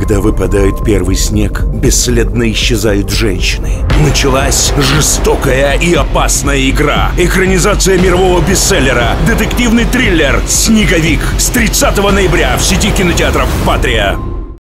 Когда выпадает первый снег, бесследно исчезают женщины. Началась жестокая и опасная игра. Экранизация мирового бестселлера. Детективный триллер «Снеговик» с 30 ноября в сети кинотеатров «Патрия».